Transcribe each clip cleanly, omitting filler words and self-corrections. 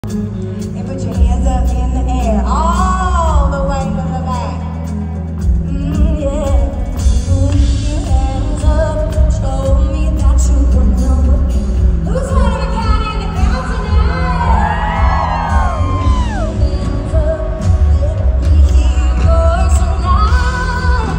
And put your hands up in the air, all the way from the back. Yeah. Put your hands up, show me that you know. Who's one of a kind in the crowd tonight? Put your hands up, let me hear yours tonight.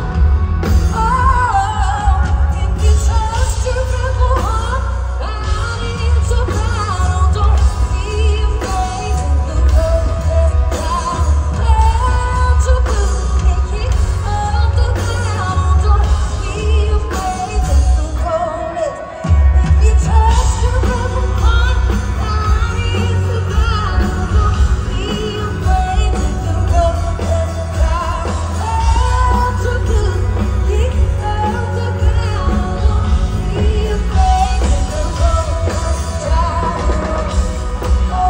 Oh, if you trust your rebel heart, bound into battle, don't be afraid. The road is down, down to blue, and kick up the ground. Don't be afraid. The road is. If you trust your rebel heart, bound into battle, don't be afraid. The road is down, down to blue, kick up the ground. Don't be afraid. The road is down.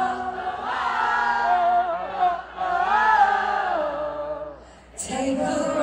Take the